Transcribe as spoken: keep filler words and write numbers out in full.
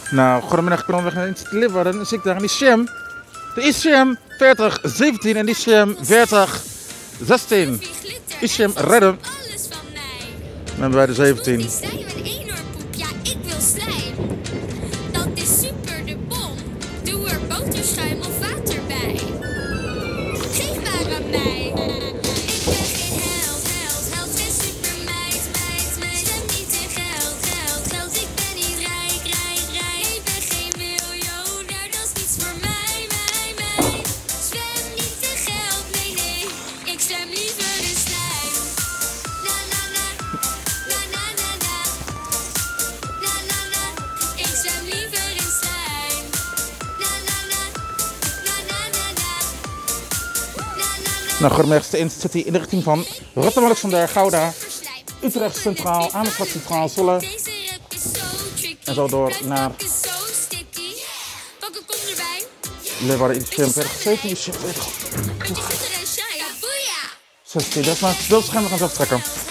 Nou, goedemiddag, ik ben onderweg naar Instituut Leeuwarden. Dan zie ik daar in die Sham. De Isham veertig zeventien en die Isham veertig zestien. Isham redden. Dan hebben wij de zeventien. Boterschuim of water bij. Geef maar aan mij. Ik ben geen held, held, held, geen supermeid, meid, meid. Zwem niet in geld, geld, geld. Ik ben niet rijk, rijk, rijk. Ik ben geen miljonair, dat is niets voor mij, mij, mij. Zwem niet in geld, nee, nee. Ik zwem liever in slijm. Na, na, na. Na, na, na, na. Na, na, na. Ik zwem liever in slijm. Nou, goedemiddag, de Instituut in de richting van Rotterdam-Alexander, Gouda, Utrecht Centraal, Amersfoort Centraal, Zwolle. En zo door naar Leeuwarden, Isham veertig zeventien, Isham veertig zestien. Dat is maar het beeldscherm, we gaan zo vertrekken.